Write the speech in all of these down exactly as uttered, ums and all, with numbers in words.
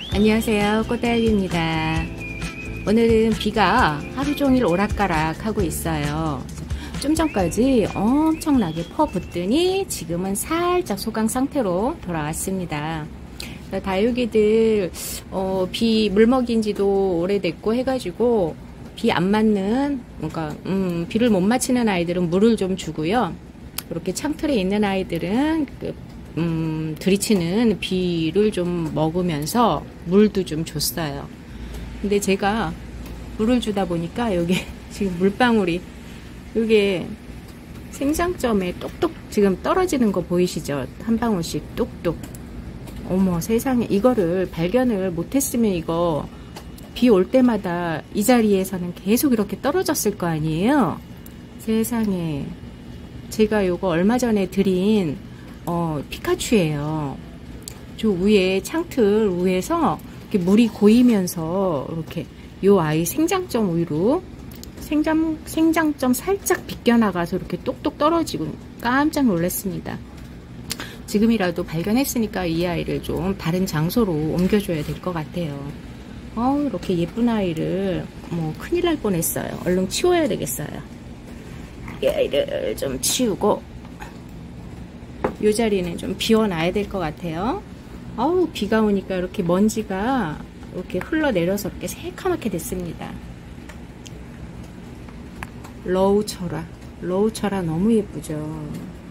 안녕하세요, 꽃달비입니다. 오늘은 비가 하루 종일 오락가락 하고 있어요. 좀 전까지 엄청나게 퍼붓더니 지금은 살짝 소강 상태로 돌아왔습니다. 다육이들 어, 비 물먹인 지도 오래됐고 해가지고 비 안 맞는, 그러니까 음, 비를 못 맞히는 아이들은 물을 좀 주고요. 이렇게 창틀에 있는 아이들은 그, 음, 들이치는 비를 좀 먹으면서 물도 좀 줬어요. 근데 제가 물을 주다 보니까 여기 지금 물방울이 이게 생장점에 똑똑 지금 떨어지는 거 보이시죠? 한 방울씩 똑똑. 어머 세상에, 이거를 발견을 못했으면 이거 비 올 때마다 이 자리에서는 계속 이렇게 떨어졌을 거 아니에요? 세상에. 제가 요거 얼마 전에 드린 어, 피카츄예요. 저 위에 창틀 위에서 이렇게 물이 고이면서 이렇게 요 아이 생장점 위로 생장, 생장점 살짝 비껴나가서 이렇게 똑똑 떨어지고 깜짝 놀랐습니다. 지금이라도 발견했으니까 이 아이를 좀 다른 장소로 옮겨줘야 될 것 같아요. 어, 이렇게 예쁜 아이를 뭐 큰일 날 뻔했어요. 얼른 치워야 되겠어요. 이 아이를 좀 치우고 이 자리는 좀 비워놔야 될 것 같아요. 어우, 비가 오니까 이렇게 먼지가 이렇게 흘러내려서 이렇게 새카맣게 됐습니다. 러우철화, 러우철화 너무 예쁘죠.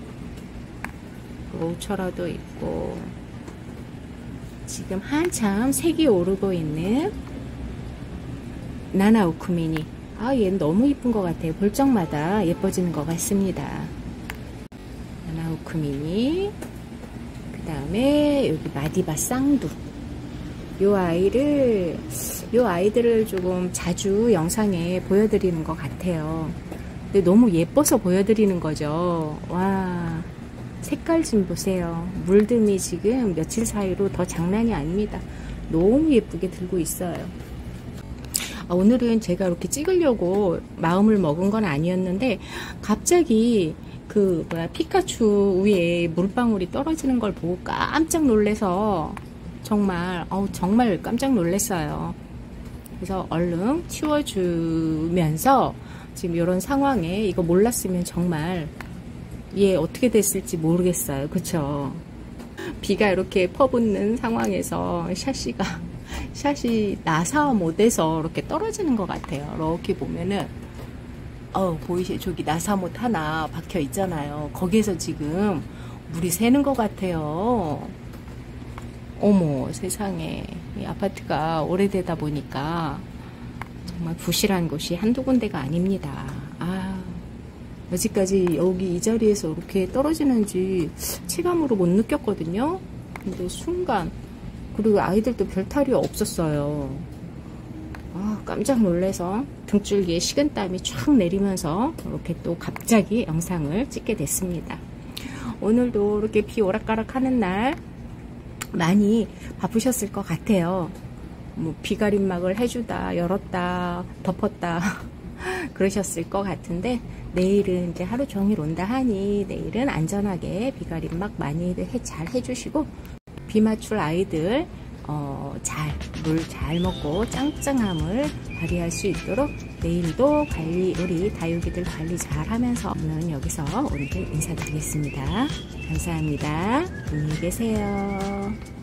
러우철화도 있고, 지금 한참 색이 오르고 있는 나나우쿠미니. 아, 얘는 너무 예쁜 것 같아요. 볼 적마다 예뻐지는 것 같습니다. 나나우쿠미니. 그 다음에 여기 마디바 쌍두. 요 아이를, 요 아이들을 조금 자주 영상에 보여드리는 것 같아요. 근데 너무 예뻐서 보여드리는 거죠. 와, 색깔 좀 보세요. 물듬이 지금 며칠 사이로 더 장난이 아닙니다. 너무 예쁘게 들고 있어요. 아, 오늘은 제가 이렇게 찍으려고 마음을 먹은 건 아니었는데 갑자기 그 뭐야 피카츄 위에 물방울이 떨어지는 걸 보고 깜짝 놀래서 정말 어우 정말 깜짝 놀랐어요. 그래서 얼른 치워주면서 지금 이런 상황에 이거 몰랐으면 정말 얘 어떻게 됐을지 모르겠어요. 그쵸? 비가 이렇게 퍼붓는 상황에서 샤시가 샷이 나사 못에서 이렇게 떨어지는 것 같아요. 이렇게 보면은 어 보이시 저기 나사못 하나 박혀 있잖아요. 거기에서 지금 물이 새는 것 같아요. 어머 세상에, 이 아파트가 오래되다 보니까 정말 부실한 곳이 한두 군데가 아닙니다. 아, 여지까지 여기 이 자리에서 이렇게 떨어지는지 체감으로 못 느꼈거든요. 근데 순간, 그리고 아이들도 별 탈이 없었어요. 아, 깜짝 놀라서 등줄기에 식은땀이 쫙 내리면서 이렇게 또 갑자기 영상을 찍게 됐습니다. 오늘도 이렇게 비 오락가락 하는 날 많이 바쁘셨을 것 같아요. 뭐 비가림막을 해주다 열었다 덮었다 그러셨을 것 같은데, 내일은 이제 하루 종일 온다 하니 내일은 안전하게 비가림막 많이 잘 해주시고 비 맞출 아이들 어, 잘, 물 잘 먹고 짱짱함을 발휘할 수 있도록 내일도 관리, 우리 다육이들 관리 잘 하면서 오늘은 여기서 오늘 인사드리겠습니다. 감사합니다. 안녕히 계세요.